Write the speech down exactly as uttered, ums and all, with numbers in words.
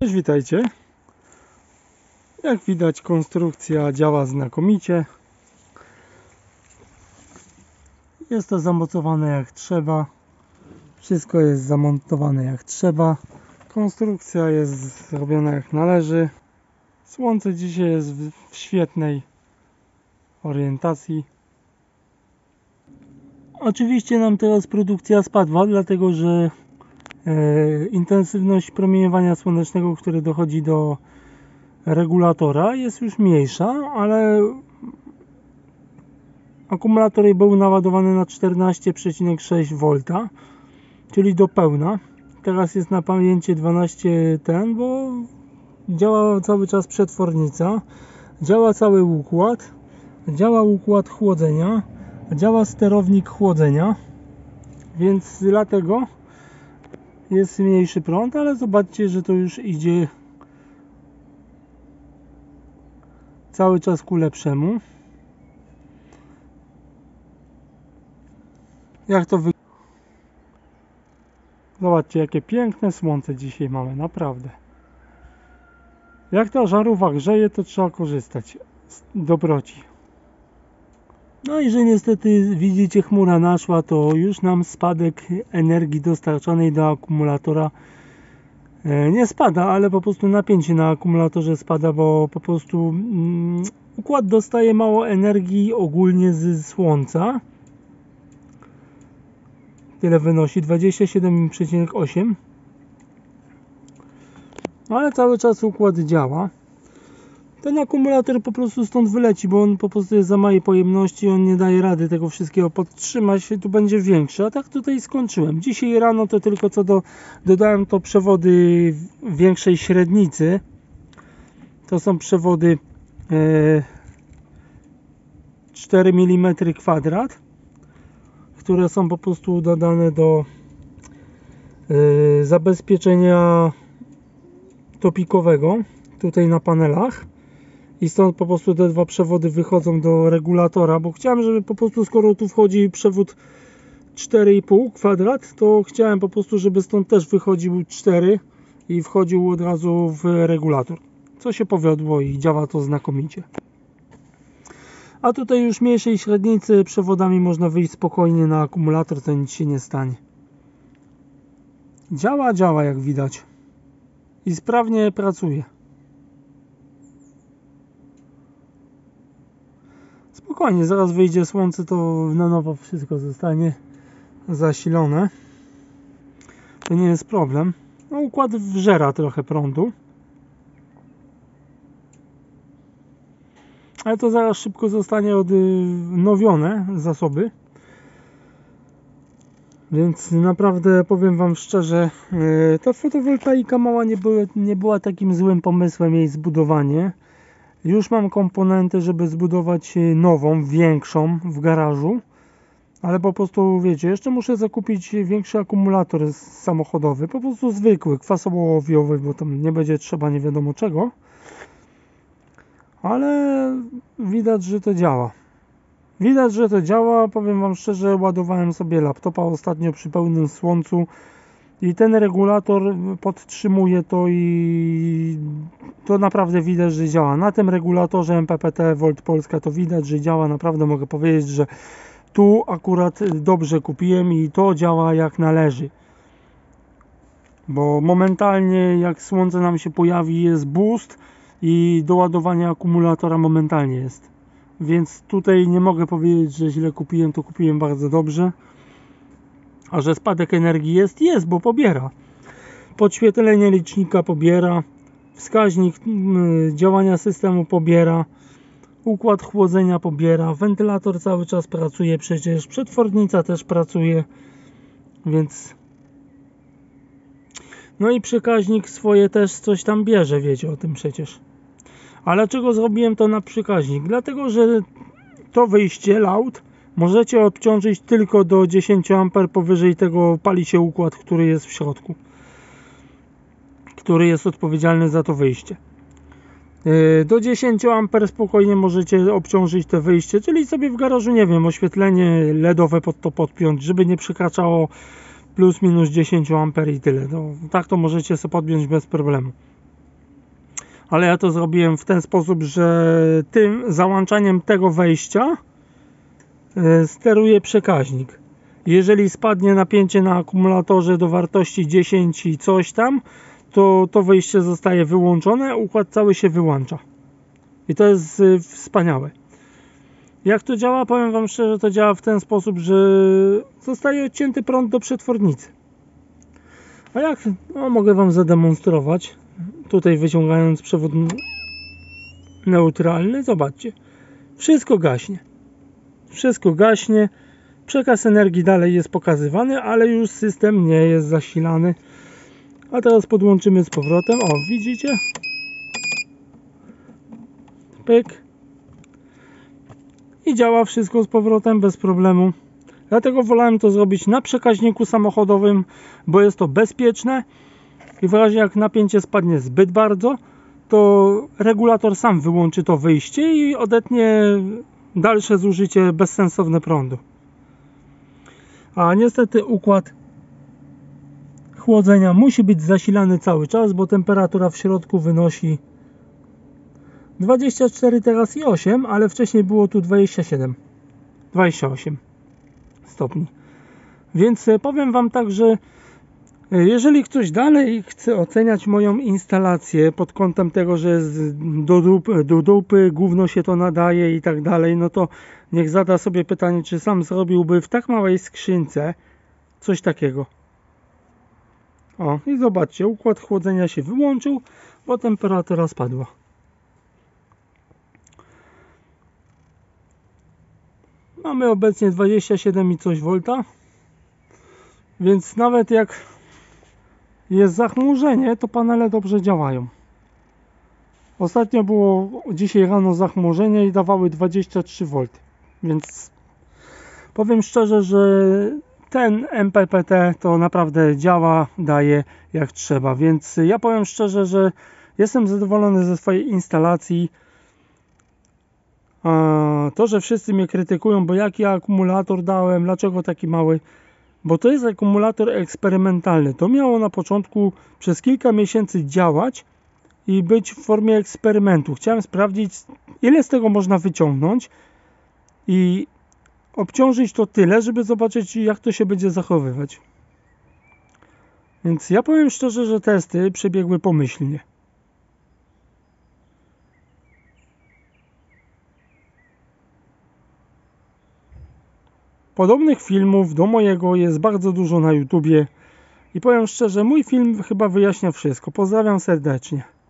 Cześć, witajcie. Jak widać, konstrukcja działa znakomicie. Jest to zamocowane jak trzeba. Wszystko jest zamontowane jak trzeba. Konstrukcja jest zrobiona jak należy. Słońce dzisiaj jest w świetnej orientacji. Oczywiście nam teraz produkcja spadła, dlatego że e, intensywność promieniowania słonecznego, które dochodzi do regulatora, jest już mniejsza, ale akumulator był naładowany na czternaście przecinek sześć wolt, czyli do pełna. Teraz jest na pamięci dwanaście ten, bo działa cały czas przetwornica, działa cały układ, działa układ chłodzenia, działa sterownik chłodzenia, więc dlatego jest mniejszy prąd, ale zobaczcie, że to już idzie cały czas ku lepszemu. Jak to wygląda? Zobaczcie, jakie piękne słońce dzisiaj mamy, naprawdę. Jak ta żarówka grzeje, to trzeba korzystać z dobroci. No i że niestety widzicie, chmura naszła, to już nam spadek energii dostarczanej do akumulatora nie spada, ale po prostu napięcie na akumulatorze spada, bo po prostu mm, układ dostaje mało energii ogólnie z słońca. Tyle wynosi dwadzieścia siedem przecinek osiem, ale cały czas układ działa. Ten akumulator po prostu stąd wyleci, bo on po prostu jest za małej pojemności, on nie daje rady tego wszystkiego podtrzymać, tu będzie większy, a tak tutaj skończyłem. Dzisiaj rano to tylko co do, dodałem to przewody większej średnicy. To są przewody e, cztery milimetry kwadrat, które są po prostu dodane do e, zabezpieczenia topikowego tutaj na panelach. I stąd po prostu te dwa przewody wychodzą do regulatora, bo chciałem, żeby po prostu, skoro tu wchodzi przewód cztery i pół kwadrat, to chciałem po prostu, żeby stąd też wychodził cztery i wchodził od razu w regulator. Co się powiodło i działa to znakomicie. A tutaj już mniejszej średnicy przewodami można wyjść spokojnie na akumulator, to nic się nie stanie. Działa, działa jak widać. I sprawnie pracuje. Spokojnie, zaraz wyjdzie słońce, to na nowo wszystko zostanie zasilone. To nie jest problem. No, układ wżera trochę prądu, ale to zaraz szybko zostanie odnowione zasoby. Więc naprawdę powiem wam szczerze, ta fotowoltaika mała nie była, nie była takim złym pomysłem jej zbudowanie. Już mam komponenty, żeby zbudować nową, większą w garażu, ale po prostu wiecie, jeszcze muszę zakupić większy akumulator samochodowy, po prostu zwykły, kwasowo-ołowiowy, bo tam nie będzie trzeba nie wiadomo czego, ale widać, że to działa. Widać, że to działa, powiem wam szczerze, ładowałem sobie laptopa ostatnio przy pełnym słońcu i ten regulator podtrzymuje to i to naprawdę widać, że działa. Na tym regulatorze M P P T Volt Polska to widać, że działa. Naprawdę mogę powiedzieć, że tu akurat dobrze kupiłem i to działa jak należy. Bo momentalnie jak słońce nam się pojawi, jest boost i do ładowania akumulatora momentalnie jest. Więc tutaj nie mogę powiedzieć, że źle kupiłem, to kupiłem bardzo dobrze. A że spadek energii jest? Jest, bo pobiera. Podświetlenie licznika pobiera. Wskaźnik działania systemu pobiera. Układ chłodzenia pobiera. Wentylator cały czas pracuje przecież. Przetwornica też pracuje. Więc... No i przekaźnik swoje też coś tam bierze, wiecie o tym przecież. Ale dlaczego zrobiłem to na przekaźnik? Dlatego, że to wyjście loud możecie obciążyć tylko do dziesięciu amperów, powyżej tego pali się układ, który jest w środku, który jest odpowiedzialny za to wyjście. Do dziesięciu amperów spokojnie możecie obciążyć to wyjście, czyli sobie w garażu, nie wiem, oświetlenie ledowe pod to podpiąć, żeby nie przekraczało plus minus dziesięć amperów i tyle. No, tak to możecie sobie podpiąć bez problemu. ale ja to zrobiłem w ten sposób, że tym załączaniem tego wejścia steruje przekaźnik. Jeżeli spadnie napięcie na akumulatorze do wartości dziesięć i coś tam, to to wyjście zostaje wyłączone, układ cały się wyłącza. I to jest wspaniałe. Jak to działa? Powiem Wam szczerze, to działa w ten sposób, że zostaje odcięty prąd do przetwornicy. A jak? No, mogę Wam zademonstrować. Tutaj wyciągając przewód neutralny, zobaczcie. Wszystko gaśnie. Wszystko gaśnie. Przekaz energii dalej jest pokazywany, ale już system nie jest zasilany. A teraz podłączymy z powrotem. O, widzicie? Pyk. I działa wszystko z powrotem bez problemu. Dlatego wolałem to zrobić na przekaźniku samochodowym, bo jest to bezpieczne i w razie jak napięcie spadnie zbyt bardzo, to regulator sam wyłączy to wyjście i odetnie dalsze zużycie bezsensowne prądu. A niestety układ chłodzenia musi być zasilany cały czas, bo temperatura w środku wynosi dwadzieścia cztery teraz i osiem, ale wcześniej było tu dwadzieścia siedem, dwadzieścia osiem stopni. Więc powiem Wam tak, że jeżeli ktoś dalej chce oceniać moją instalację pod kątem tego, że jest do dupy, do dupy, gówno się to nadaje i tak dalej, no to niech zada sobie pytanie, czy sam zrobiłby w tak małej skrzynce coś takiego. O, i zobaczcie, układ chłodzenia się wyłączył, bo temperatura spadła. Mamy obecnie dwadzieścia siedem i coś volta, więc nawet jak jest zachmurzenie, to panele dobrze działają. Ostatnio było dzisiaj rano zachmurzenie i dawały dwadzieścia trzy wolty, więc powiem szczerze, że ten M P P T to naprawdę działa, daje jak trzeba, więc ja powiem szczerze, że jestem zadowolony ze swojej instalacji. A to, że wszyscy mnie krytykują, bo jaki akumulator dałem, dlaczego taki mały, bo to jest akumulator eksperymentalny. To miało na początku przez kilka miesięcy działać i być w formie eksperymentu. Chciałem sprawdzić, ile z tego można wyciągnąć i obciążyć to tyle, żeby zobaczyć, jak to się będzie zachowywać. Więc ja powiem szczerze, że testy przebiegły pomyślnie. Podobnych filmów do mojego jest bardzo dużo na YouTubie i powiem szczerze, mój film chyba wyjaśnia wszystko. Pozdrawiam serdecznie.